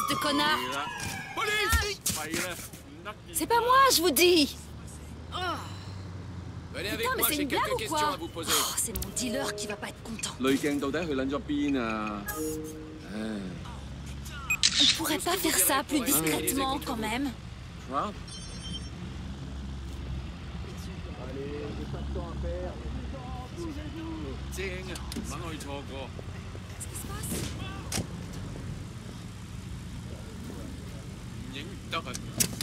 de connard. C'est pas C'est moi, je vous dis. Venez Putain, avec mais moi, c'est j'ai une blague quelques ou questions quoi? à vous poser. Oh, c'est mon dealer qui va pas être content. 濾鏡到底去撚咗邊啊？唉 On pourrait pas faire ça plus discrètement quand même. ，Trump， 正啊，唔肯可以錯過。唔影唔得啊！